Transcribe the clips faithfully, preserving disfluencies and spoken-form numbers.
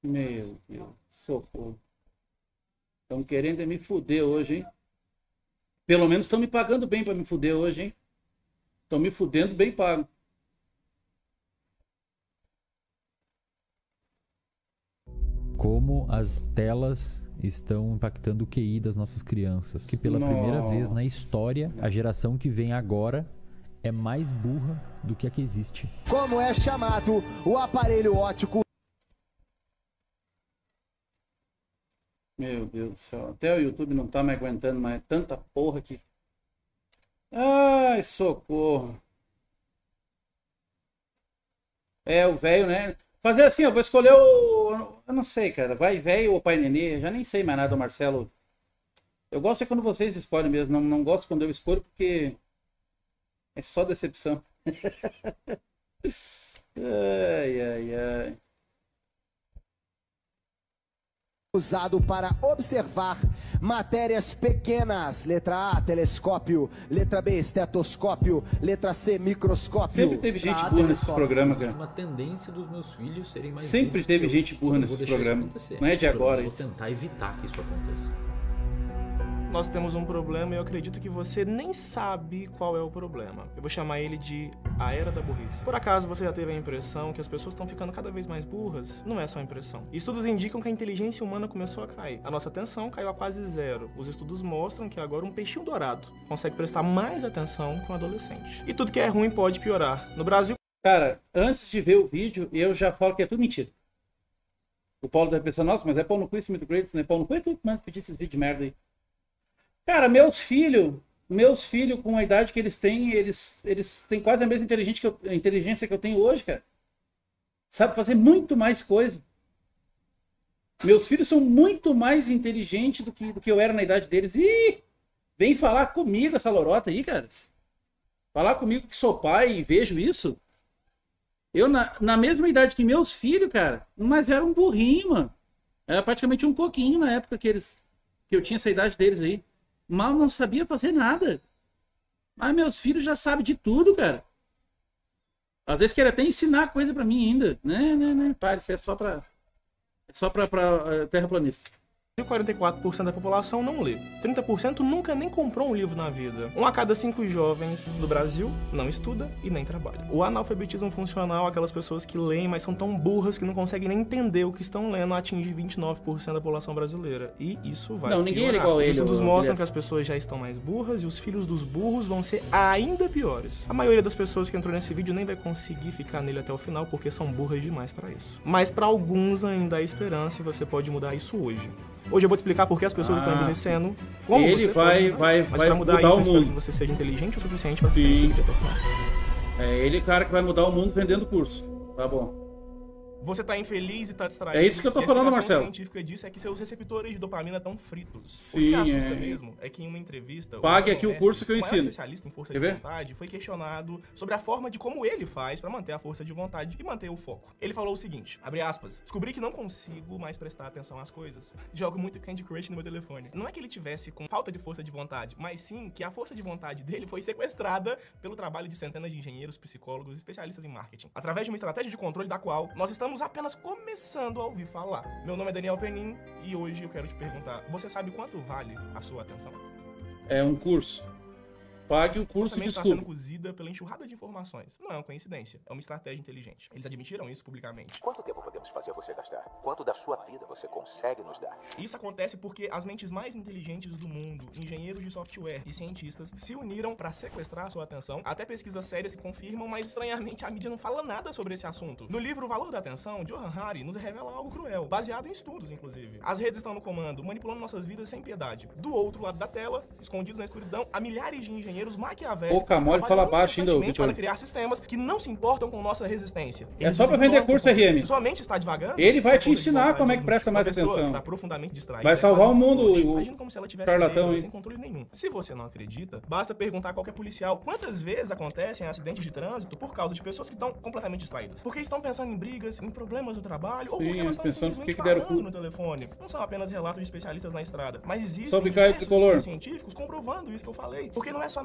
Meu Deus, socorro. Estão querendo me fuder hoje, hein? Pelo menos estão me pagando bem para me fuder hoje, hein? Estão me fudendo bem pago. Como as telas estão impactando o Q I das nossas crianças. Que pela Nossa. primeira vez na história, a geração que vem agora é mais burra do que a que existe. Como é chamado o aparelho óptico? Meu Deus do céu. Até o YouTube não tá me aguentando mais. Tanta porra aqui. Ai, socorro. É, o velho, né? Fazer assim, eu vou escolher o... Eu não sei, cara. Vai velho ou pai nenê. Eu já nem sei mais nada, Marcelo. Eu gosto é quando vocês escolhem mesmo. Não, não gosto quando eu escolho porque... É só decepção. Ai, ai, ai. Usado para observar matérias pequenas. Letra A, telescópio. Letra B, estetoscópio. Letra C, microscópio. Sempre teve gente ah, burra nesses programas, cara. Uma tendência dos meus filhos serem mais Sempre teve gente burra nesses programas. Não é de agora isso. Vou tentar evitar que isso aconteça. Nós temos um problema e eu acredito que você nem sabe qual é o problema. Eu vou chamar ele de a era da burrice. Por acaso você já teve a impressão que as pessoas estão ficando cada vez mais burras? Não é só impressão. Estudos indicam que a inteligência humana começou a cair. A nossa atenção caiu a quase zero. Os estudos mostram que agora um peixinho dourado consegue prestar mais atenção que um adolescente. E tudo que é ruim pode piorar. No Brasil... Cara, antes de ver o vídeo, eu já falo que é tudo mentira. O Paulo deve pensar, nossa, mas é pau no cu isso muito great, né? Pau no cu é tudo, mas pedir esses vídeos de merda aí. Cara, meus filhos, meus filhos com a idade que eles têm, eles, eles têm quase a mesma inteligência que, eu, inteligência que eu tenho hoje, cara. Sabe fazer muito mais coisa. Meus filhos são muito mais inteligentes do que, do que eu era na idade deles. Ih, vem falar comigo essa lorota aí, cara. Falar comigo que sou pai e vejo isso. Eu, na, na mesma idade que meus filhos, cara, mas era um burrinho, mano. Era praticamente um coquinho na época que eles, que eu tinha essa idade deles aí. Mal não sabia fazer nada. Mas meus filhos já sabem de tudo, cara. Às vezes querem até ensinar coisa pra mim ainda. Né, né, né. Para, isso é só pra... É só pra, pra uh, terraplanista. quarenta e quatro por cento da população não lê. trinta por cento nunca nem comprou um livro na vida. Um a cada cinco jovens do Brasil não estuda e nem trabalha. O analfabetismo funcional, aquelas pessoas que leem, mas são tão burras que não conseguem nem entender o que estão lendo, atinge vinte e nove por cento da população brasileira. E isso vai Não, ninguém piorar. é igual Os ele. estudos Os estudos mostram que as pessoas já estão mais burras e os filhos dos burros vão ser ainda piores. A maioria das pessoas que entrou nesse vídeo nem vai conseguir ficar nele até o final porque são burras demais para isso. Mas para alguns ainda há esperança e você pode mudar isso hoje. Hoje eu vou te explicar por que as pessoas ah, estão envelhecendo, como ele você vai, pode, vai, mas vai pra mudar, mudar isso, o eu mundo. espero que você seja inteligente o suficiente para ficar nesse vídeo até o final. É ele, cara, que vai mudar o mundo vendendo curso. Tá bom. Você tá infeliz e tá distraído. É isso que eu tô falando, Marcelo. A científica disso é que seus receptores de dopamina estão fritos. Sim, o que me assusta é. mesmo é que em uma entrevista... Pague o aqui o mestre, curso que eu o maior ensino. especialista em força Quer de ver? vontade foi questionado sobre a forma de como ele faz para manter a força de vontade e manter o foco. Ele falou o seguinte, abre aspas, descobri que não consigo mais prestar atenção às coisas. Jogo muito Candy Crush no meu telefone. Não é que ele tivesse com falta de força de vontade, mas sim que a força de vontade dele foi sequestrada pelo trabalho de centenas de engenheiros, psicólogos e especialistas em marketing. Através de uma estratégia de controle da qual nós estamos apenas começando começando a ouvir falar. Meu nome é Daniel Penin e hoje eu quero te perguntar, você sabe quanto vale a sua atenção? É um curso. Pague o curso de está estudo. sendo cozida pela enxurrada de informações. Não é uma coincidência, é uma estratégia inteligente. Eles admitiram isso publicamente. Quanto tempo podemos fazer você gastar? Quanto da sua vida você consegue nos dar? Isso acontece porque as mentes mais inteligentes do mundo, engenheiros de software e cientistas, se uniram para sequestrar a sua atenção. Até pesquisas sérias se confirmam, mas estranhamente a mídia não fala nada sobre esse assunto. No livro O Valor da Atenção, Johan Hari nos revela algo cruel, baseado em estudos, inclusive. As redes estão no comando, manipulando nossas vidas sem piedade. Do outro lado da tela, escondidos na escuridão, há milhares de engenheiros maquiavélicos Pouca mole, fala baixo ainda, para criar sistemas que não se importam com nossa resistência. É só pra vender curso, R M. Se sua mente está devagando, ele vai te ensinar como é que presta mais atenção. Tá profundamente distraída, vai salvar o mundo. Imagina como se ela tivesse charlatão, sem controle nenhum. Se você não acredita, basta perguntar a qualquer policial quantas vezes acontecem acidentes de trânsito por causa de pessoas que estão completamente distraídas. Porque estão pensando em brigas, em problemas no trabalho, Sim, ou porque elas estão simplesmente que deram falando no telefone. Não são apenas relatos de especialistas na estrada, mas existem diversos estudos científicos comprovando isso que eu falei. Porque não é só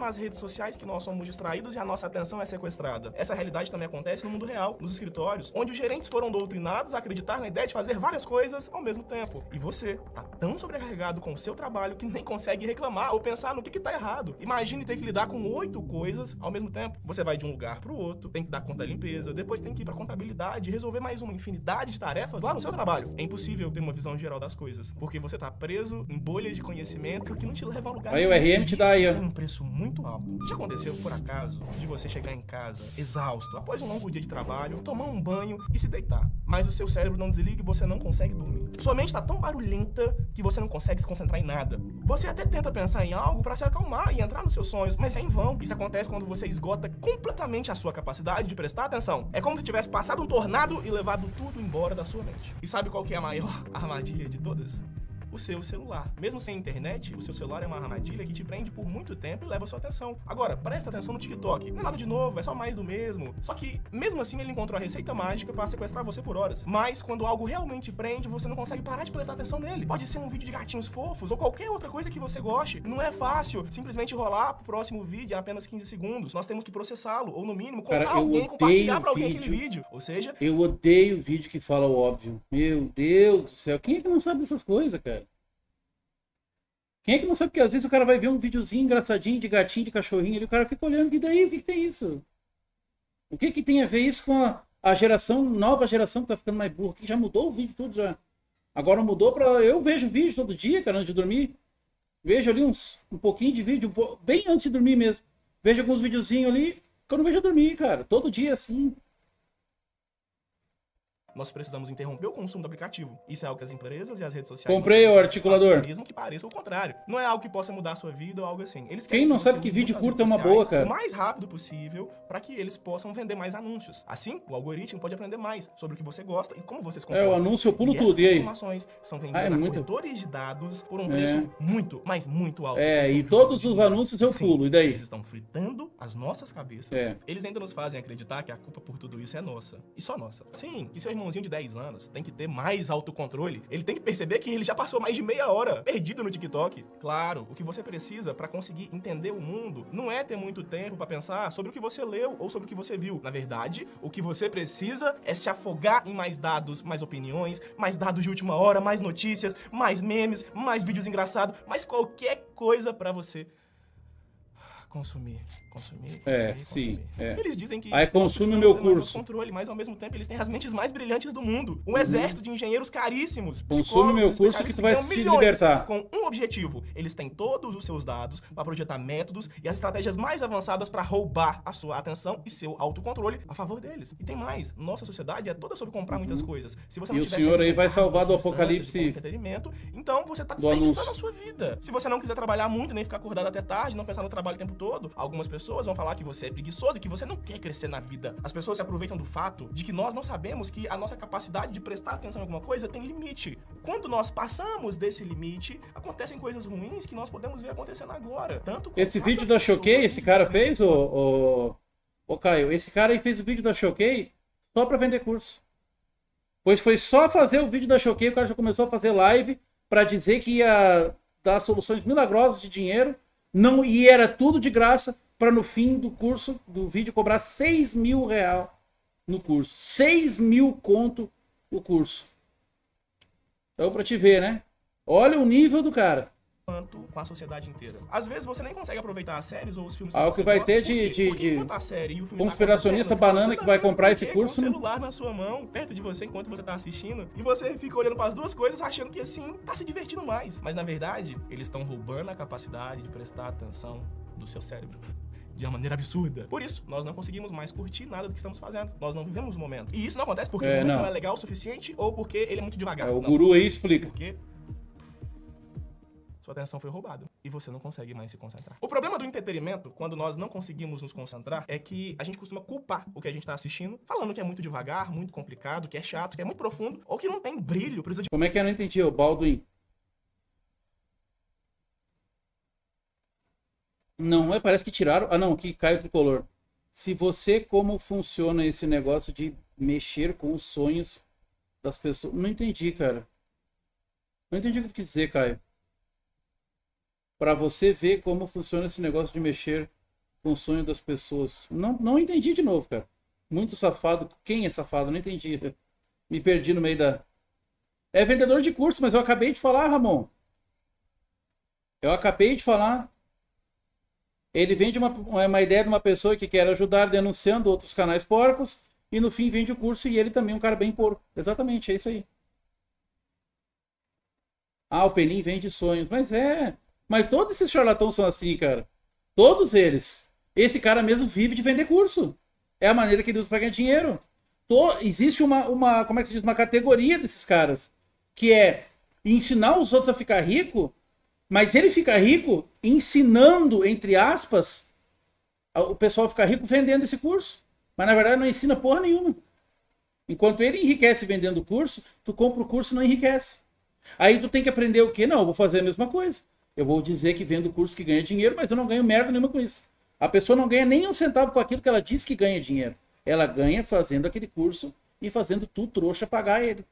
nas redes sociais que nós somos distraídos e a nossa atenção é sequestrada. Essa realidade também acontece no mundo real, nos escritórios, onde os gerentes foram doutrinados a acreditar na ideia de fazer várias coisas ao mesmo tempo. E você tá tão sobrecarregado com o seu trabalho que nem consegue reclamar ou pensar no que que tá errado. Imagine ter que lidar com oito coisas ao mesmo tempo. Você vai de um lugar pro outro, tem que dar conta da limpeza, depois tem que ir pra contabilidade, resolver mais uma infinidade de tarefas lá no seu trabalho. É impossível ter uma visão geral das coisas, porque você tá preso em bolhas de conhecimento que não te leva a lugar nenhum. Aí o R M te dá aí, ó. Tem um preço muito alto. Já aconteceu, por acaso, de você chegar em casa exausto, após um longo dia de trabalho, tomar um banho e se deitar, mas o seu cérebro não desliga e você não consegue dormir. Sua mente tá tão barulhenta que você não consegue se concentrar em nada. Você até tenta pensar em algo pra se acalmar e entrar nos seus sonhos, mas é em vão. Isso acontece quando você esgota completamente a sua capacidade de prestar atenção. É como se tivesse passado um tornado e levado tudo embora da sua mente. E sabe qual que é a maior armadilha de todas? O seu celular. Mesmo sem internet, o seu celular é uma armadilha que te prende por muito tempo e leva a sua atenção. Agora, presta atenção no TikTok. Não é nada de novo, é só mais do mesmo. Só que, mesmo assim, ele encontrou a receita mágica para sequestrar você por horas. Mas, quando algo realmente prende, você não consegue parar de prestar atenção nele. Pode ser um vídeo de gatinhos fofos ou qualquer outra coisa que você goste. Não é fácil simplesmente rolar pro próximo vídeo em apenas quinze segundos. Nós temos que processá-lo, ou no mínimo, contar Cara, alguém, compartilhar pra alguém aquele vídeo. Ou seja... Eu odeio vídeo que fala o óbvio. Meu Deus do céu. Quem é que não sabe dessas coisas, cara? Quem é que não sabe que às vezes o cara vai ver um videozinho engraçadinho de gatinho, de cachorrinho, e o cara fica olhando, e daí, o que, que tem isso? O que que tem a ver isso com a, a geração, nova geração que tá ficando mais burra, que já mudou o vídeo tudo já. Agora mudou pra... Eu vejo vídeo todo dia, cara, antes de dormir. Vejo ali uns, um pouquinho de vídeo, bem antes de dormir mesmo. Vejo alguns videozinhos ali, que eu não vejo dormir, cara. Todo dia assim. Nós precisamos interromper o consumo do aplicativo. Isso é algo que as empresas e as redes sociais... Comprei o articulador. Mesmo que pareça o contrário. Não é algo que possa mudar a sua vida ou algo assim. Eles Quem não sabe que vídeo curto é uma boa, cara? O mais rápido possível para que eles possam vender mais anúncios. Assim, o algoritmo pode aprender mais sobre o que você gosta e como você se comporta. É, o anúncio eu pulo e tudo, e aí? Essas informações são vendidas ah, é a muito... corretores de dados por um preço é. muito, mas muito alto. É, e todos os anúncios eu Sim, pulo, e daí? Eles estão fritando as nossas cabeças. É. Eles ainda nos fazem acreditar que a culpa por tudo isso é nossa. E só nossa. Sim, que seu irmãozinho de dez anos tem que ter mais autocontrole. Ele tem que perceber que ele já passou mais de meia hora perdido no TikTok. Claro, o que você precisa para conseguir entender o mundo não é ter muito tempo para pensar sobre o que você leu ou sobre o que você viu. Na verdade, o que você precisa é se afogar em mais dados, mais opiniões, mais dados de última hora, mais notícias, mais memes, mais vídeos engraçados, mais qualquer coisa para você consumir, consumir, consumir, é, consumir. sim, é. Eles dizem que aí consome o meu curso. Controle, mas ao mesmo tempo eles têm as mentes mais brilhantes do mundo. Um uhum. exército de engenheiros caríssimos. Consome o meu curso que tu vai se libertar. Com um objetivo. Eles têm todos os seus dados para projetar métodos e as estratégias mais avançadas para roubar a sua atenção e seu autocontrole a favor deles. E tem mais. Nossa sociedade é toda sobre comprar uhum. muitas coisas. Se você não e o senhor aí vai salvar do apocalipse entretenimento, então você tá desperdiçando a sua vida. Se você não quiser trabalhar muito, nem ficar acordado até tarde, não pensar no trabalho o tempo todo, algumas pessoas pessoas vão falar que você é preguiçoso e que você não quer crescer na vida. As pessoas se aproveitam do fato de que nós não sabemos que a nossa capacidade de prestar atenção em alguma coisa tem limite. Quando nós passamos desse limite, acontecem coisas ruins que nós podemos ver acontecendo agora. Tanto esse vídeo da Choquei, esse cara fez, ô, ô, ô Caio, esse cara aí fez o vídeo da Choquei só pra vender curso. Pois foi só fazer o vídeo da Choquei, o cara já começou a fazer live pra dizer que ia dar soluções milagrosas de dinheiro, não, e era tudo de graça, para no fim do curso, do vídeo, cobrar seis mil reais no curso. seis mil conto o curso. Então, para te ver, né? Olha o nível do cara. Quanto com a sociedade inteira. Às vezes você nem consegue aproveitar as séries ou os filmes. Ah, o que vai gosta, ter de, de, de conspiracionista tá banana que vai comprar esse curso. Com o celular na sua mão, perto de você enquanto você tá assistindo, e você fica olhando para as duas coisas achando que assim tá se divertindo mais. Mas na verdade, eles estão roubando a capacidade de prestar atenção do seu cérebro. De uma maneira absurda. Por isso, nós não conseguimos mais curtir nada do que estamos fazendo. Nós não vivemos o momento. E isso não acontece porque é, o momento não. não é legal o suficiente ou porque ele é muito devagar. É, o não. guru aí explica. Porque sua atenção foi roubada e você não consegue mais se concentrar. O problema do entretenimento, quando nós não conseguimos nos concentrar, é que a gente costuma culpar o que a gente tá assistindo, falando que é muito devagar, muito complicado, que é chato, que é muito profundo, ou que não tem brilho, precisa de... Como é que eu não entendi, o Baldwin? Não, é, parece que tiraram... Ah, não, que cai o tricolor. Se você, como funciona esse negócio de mexer com os sonhos das pessoas... Não entendi, cara. Não entendi o que tu quis dizer, Caio. Pra você ver como funciona esse negócio de mexer com o sonho das pessoas. Não, não entendi de novo, cara. Muito safado. Quem é safado? Não entendi. Me perdi no meio da... É vendedor de curso, mas eu acabei de falar, Ramon. Eu acabei de falar. Ele vende uma, uma ideia de uma pessoa que quer ajudar denunciando outros canais porcos e no fim vende o curso e ele também é um cara bem porco. Exatamente, é isso aí. Ah, o Penin vende sonhos. Mas é... Mas todos esses charlatãos são assim, cara. Todos eles. Esse cara mesmo vive de vender curso. É a maneira que ele usa para ganhar dinheiro. Tô... Existe uma, uma... Como é que se diz? Uma categoria desses caras. Que é ensinar os outros a ficar rico... Mas ele fica rico ensinando, entre aspas, o pessoal ficar rico vendendo esse curso. Mas na verdade não ensina porra nenhuma. Enquanto ele enriquece vendendo o curso, tu compra o curso e não enriquece. Aí tu tem que aprender o quê? Não, eu vou fazer a mesma coisa. Eu vou dizer que vendo o curso que ganha dinheiro, mas eu não ganho merda nenhuma com isso. A pessoa não ganha nem um centavo com aquilo que ela diz que ganha dinheiro. Ela ganha fazendo aquele curso e fazendo tu, trouxa, pagar ele.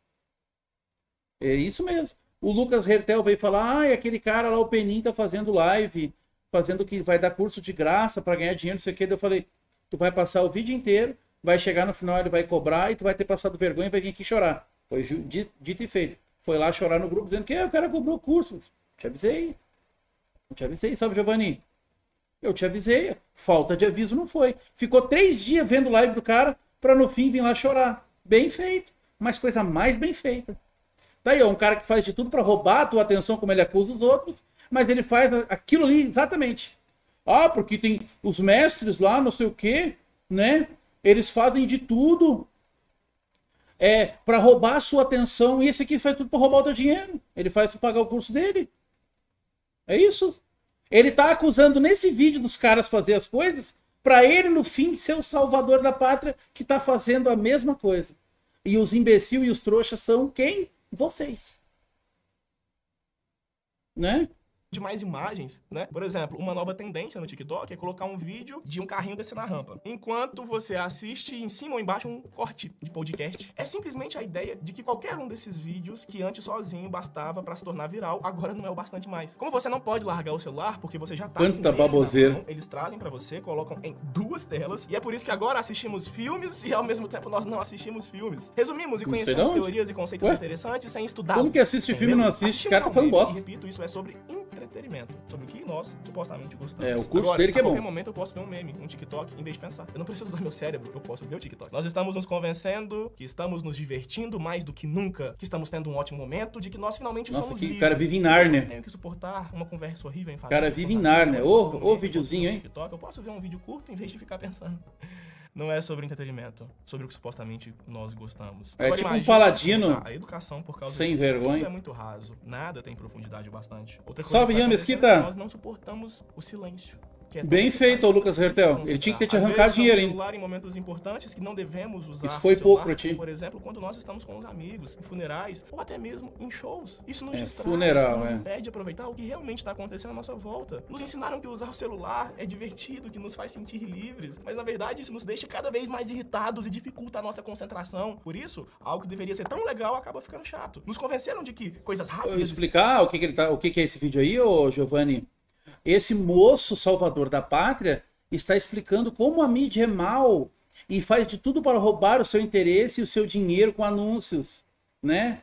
É isso mesmo. O Lucas Hertel veio falar, ah, aquele cara lá, o Penin, tá fazendo live, fazendo que vai dar curso de graça para ganhar dinheiro, não sei o que. Eu falei, tu vai passar o vídeo inteiro, vai chegar no final, ele vai cobrar e tu vai ter passado vergonha e vai vir aqui chorar. Foi dito e feito. Foi lá chorar no grupo dizendo que o cara cobrou o curso. Te avisei. Não te avisei, sabe, Giovanni? Eu te avisei. Falta de aviso não foi. Ficou três dias vendo live do cara para no fim vir lá chorar. Bem feito. Mas coisa mais bem feita. Tá aí, ó, um cara que faz de tudo para roubar a tua atenção como ele acusa os outros, mas ele faz aquilo ali exatamente. Ah, porque tem os mestres lá, não sei o quê, né? Eles fazem de tudo é, para roubar a sua atenção e esse aqui faz tudo para roubar o teu dinheiro. Ele faz tu pagar o curso dele. É isso. Ele tá acusando nesse vídeo dos caras fazer as coisas para ele no fim ser o salvador da pátria que tá fazendo a mesma coisa. E os imbecil e os trouxas são quem? Vocês. Né? De mais imagens, né? Por exemplo, uma nova tendência no TikTok é colocar um vídeo de um carrinho descendo a rampa. Enquanto você assiste em cima ou embaixo um corte de podcast. É simplesmente a ideia de que qualquer um desses vídeos que antes sozinho bastava pra se tornar viral, agora não é o bastante mais. Como você não pode largar o celular porque você já tá Quanta baboseira. Mão, eles trazem pra você, colocam em duas telas e é por isso que agora assistimos filmes e ao mesmo tempo nós não assistimos filmes. Resumimos e Não sei conhecemos de onde. teorias e conceitos Ué? interessantes sem estudar. Como que assiste filme e não assiste? Esse cara tá falando bosta. E repito, isso é sobre entretenimento, sobre o que nós supostamente gostamos. É, o curso Agora, dele que é bom. A qualquer momento eu posso ver um meme, um TikTok, em vez de pensar. Eu não preciso usar meu cérebro, eu posso ver o TikTok. Nós estamos nos convencendo que estamos nos divertindo mais do que nunca, que estamos tendo um ótimo momento, de que nós finalmente Nossa, somos que livres. cara vive em Nárnia. Eu tenho que suportar uma conversa horrível em O cara vive em família, Nárnia. eu Ô, posso ver um ô, meme, videozinho, eu posso ver um hein? TikTok, eu posso ver um vídeo curto em vez de ficar pensando. Não é sobre entretenimento, sobre o que supostamente nós gostamos. É Agora, tipo um imagina paladino a educação por causa sem disso. vergonha. Tudo é muito raso, nada tem profundidade o bastante. Outra coisa Salve, que tá Ian acontecendo Mesquita. é que nós não suportamos o silêncio. Que é tão Bem necessário. feito, ô Lucas Hertel. Ele tinha que ter te Às arrancado vezes, dinheiro, no hein? celular em momentos importantes que não devemos usar. Isso foi o celular, pouco pra ti. Por exemplo, quando nós estamos com os amigos, em funerais, ou até mesmo em shows. Isso nos É, distrai, funeral, nos é. impede de aproveitar o que realmente está acontecendo à nossa volta. Nos ensinaram que usar o celular é divertido, que nos faz sentir livres, mas na verdade isso nos deixa cada vez mais irritados e dificulta a nossa concentração. Por isso, algo que deveria ser tão legal acaba ficando chato. Nos convenceram de que coisas Eu vou rápidas... explicar o que, que ele tá, o que, que é esse vídeo aí, ô Giovanni. Esse moço salvador da pátria está explicando como a mídia é mal e faz de tudo para roubar o seu interesse e o seu dinheiro com anúncios, né?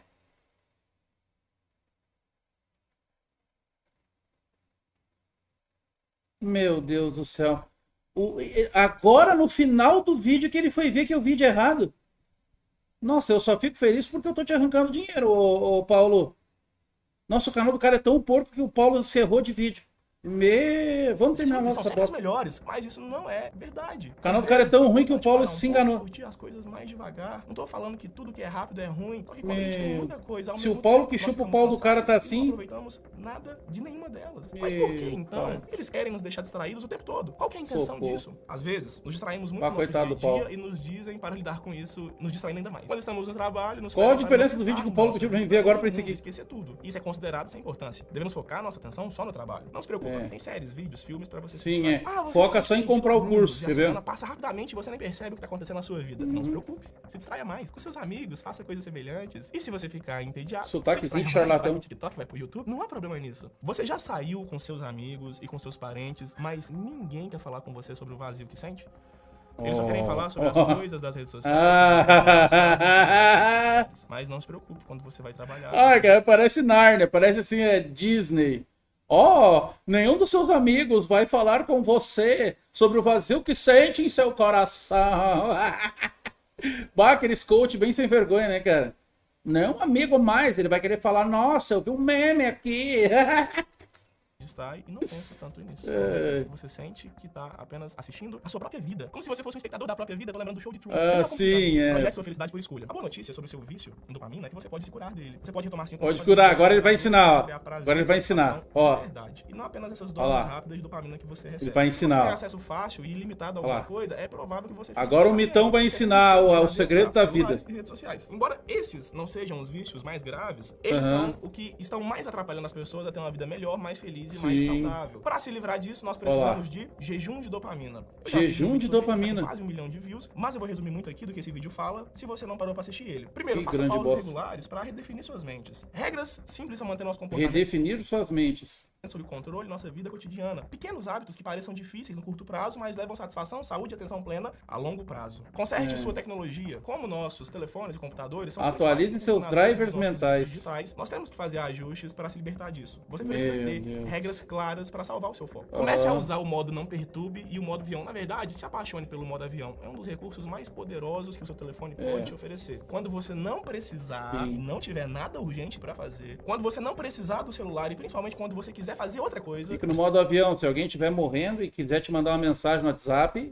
Meu Deus do céu. O, agora no final do vídeo que ele foi ver que é o vídeo errado. Nossa, eu só fico feliz porque eu tô te arrancando dinheiro, ô, ô Paulo. Nossa, o canal do cara é tão porco que o Paulo encerrou de vídeo. Me... Vamos terminar Sim, nossa são sempre as bosta. melhores, mas isso não é verdade. O canal Às do cara é vezes, tão ruim que o importante Paulo parar um se pouco, enganou. curtir as coisas mais devagar. Não tô falando que tudo que é rápido é ruim, só que quando a gente tem Meu... muita coisa ao Se mesmo o Paulo tempo, que nós chupa o ficamos pau do cara tá cansados e assim... não aproveitamos nada de nenhuma delas. Mas por que Meu então? pai. Eles querem nos deixar distraídos o tempo todo. Qual que é a intenção Socorro. disso? Às vezes, nos distraímos muito Ah, no nosso coitado dia do Paulo. a dia e nos dizem para lidar com isso, nos distraindo ainda mais. Quando estamos no trabalho, nos Qual a pedem para diferença não do vídeo que o pensar Paulo na pediu nossa pra mim vida, ver agora pra não esse aqui? esquecer tudo. Isso é considerado sem importância. Devemos focar nossa atenção só no trabalho. Não se preocupe É. Tem séries, vídeos, filmes pra você Sim, se é. ah, você Foca se só em sente comprar o perdido curso, e a entendeu? semana passa rapidamente e você nem percebe o que tá acontecendo na sua vida. Não se preocupe. Se distraia mais com seus amigos, faça coisas semelhantes. E se você ficar entediado, Sotaquezinho se charlatão. vai pro TikTok, vai pro YouTube, não há problema nisso. Você já saiu com seus amigos e com seus parentes, mas ninguém quer falar com você sobre o vazio que sente? Eles só querem falar sobre as coisas das redes sociais. Ah. Mas não se preocupe quando você vai trabalhar. Ah, cara, parece Narnia, parece assim, é Disney. Ó, oh, nenhum dos seus amigos vai falar com você sobre o vazio que sente em seu coração. Bah, aqueles coach bem sem vergonha, né, cara? Não, amigo mais, ele vai querer falar, nossa, eu vi um meme aqui. Distrai e não pensa tanto nisso. Às É. vezes você sente que tá apenas assistindo a sua própria vida. Como se você fosse um espectador da própria vida, lembrando do show de Truman. Ah, Não é como se sim, fosse. é. Projete sua felicidade por escolha. A boa notícia sobre o seu vício em dopamina é que você pode se curar dele. Você pode retomar cinco Pode minutos, curar, fazer agora ele vai prazer, ensinar, ó. criar prazer, Agora ele vai ensinar, satisfação ó. de verdade. E não apenas essas Ó doses lá. rápidas de dopamina que você recebe. Ele vai ensinar, Se você ó. tem acesso fácil e ilimitado a Ó alguma lá. coisa, é provável que você fique Agora o viciado em Mitão algo vai que ensinar permite o- você o segredo da celulares vida. e redes sociais. Embora esses não sejam os vícios mais graves, eles Aham. são o que estão mais atrapalhando as pessoas a ter uma vida melhor, mais feliz e mais Sim. saudável. Para se livrar disso, nós precisamos de jejum de dopamina. Eu já Jejum fiz um vídeo de sobre isso, dopamina. tá com quase um milhão de views, mas eu vou resumir muito aqui do que esse vídeo fala, se você não parou para assistir ele. Primeiro, Que faça grande pausas bosta. regulares para redefinir suas mentes. Regras simples para manter nosso comportamento Redefinir suas mentes. sob controle nossa vida cotidiana. Pequenos hábitos que pareçam difíceis no curto prazo, mas levam satisfação, saúde e atenção plena a longo prazo. Conserte É. sua tecnologia. Como nossos telefones e computadores são Atualize os seus funcionadores drivers dos nossos mentais. vícios digitais, nós temos que fazer ajustes para se libertar disso. Você Meu precisa ter Deus. regras claras para salvar o seu foco. Comece a Aham. usar o modo não perturbe e o modo avião. Na verdade, se apaixone pelo modo avião. É um dos recursos mais poderosos que o seu telefone É. pode te oferecer. Quando você não precisar Sim. e não tiver nada urgente para fazer, quando você não precisar do celular e principalmente quando você quiser fazer outra coisa, Fica no modo avião. Se alguém estiver morrendo e quiser te mandar uma mensagem no WhatsApp,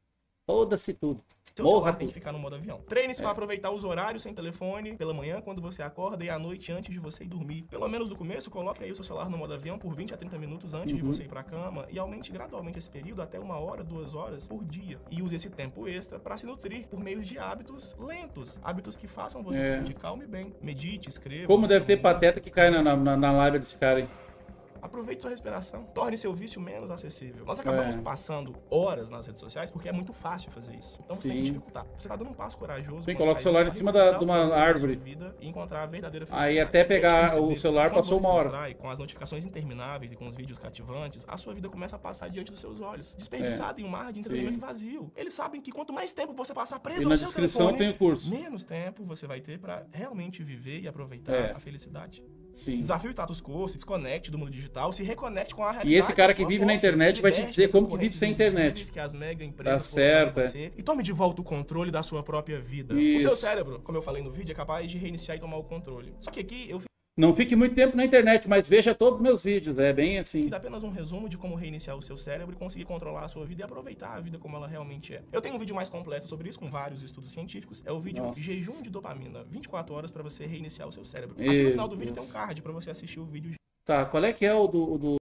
foda-se tudo. seu Morra celular tem tudo. que ficar no modo avião. Treine-se É. para aproveitar os horários sem telefone, pela manhã, quando você acorda, e à noite antes de você ir dormir. Pelo menos no começo, coloque aí o seu celular no modo avião por vinte a trinta minutos antes de Uhum. você ir para a cama e aumente gradualmente esse período até uma hora, duas horas por dia. E use esse tempo extra para se nutrir por meio de hábitos lentos. Hábitos que façam você É. se sentir calmo e bem. Medite, escreva. Como deve ouça ter música, pateta que cai na, na, na live desse cara aí. Aproveite sua respiração. Torne seu vício menos acessível. Nós acabamos É. passando horas nas redes sociais porque é muito fácil fazer isso. Então você tem que Sim. dificultar. Você tá dando um passo corajoso. Sim, quando coloca o faz celular isso em pra cima da- recuperar de o uma controle da árvore. sua vida e encontrar a verdadeira Aí felicidade. até pegar Tente perceber o celular, quando passou você uma se hora. distrai com as notificações intermináveis e com os vídeos cativantes, a sua vida começa a passar diante dos seus olhos, desperdiçada em um mar de entretenimento Sim. vazio. Eles sabem que quanto mais tempo você passar preso E no na seu descrição telefone, tem o curso. menos tempo você vai ter para realmente viver e aproveitar É. a felicidade. Sim. Desafio o status quo, se desconecte do mundo digital, se reconecte com a realidade. E esse cara da que sua vive na volta, internet se vai te liberte dizer dessas como que vive correntes sem internet. invisíveis que as mega empresas Tá certo, colocam em você, e tome de volta o controle da sua própria vida. O Isso. seu cérebro, como eu falei no vídeo, é capaz de reiniciar e tomar o controle. Só que aqui eu Não fique muito tempo na internet, mas veja todos os meus vídeos. É bem assim. fiz apenas um resumo de como reiniciar o seu cérebro e conseguir controlar a sua vida e aproveitar a vida como ela realmente é. Eu tenho um vídeo mais completo sobre isso, com vários estudos científicos. É o vídeo Nossa. Jejum de Dopamina, vinte e quatro horas para você reiniciar o seu cérebro. Aqui no Meu final do vídeo Deus. tem um card para você assistir o vídeo. Tá, qual é que é o do, o do